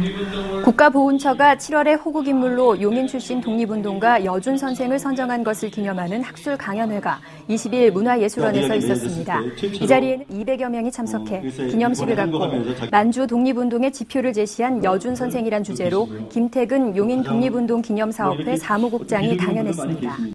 국가보훈처가 7월에 호국인물로 용인 출신 독립운동가 여준 선생을 선정한 것을 기념하는 학술 강연회가 20일 문화예술원에서 있었습니다. 이 자리에는 200여 명이 참석해 기념식을 갖고 만주 독립운동의 지표를 제시한 여준 선생이란 주제로 김태근 용인 독립운동 기념사업회 사무국장이 강연했습니다.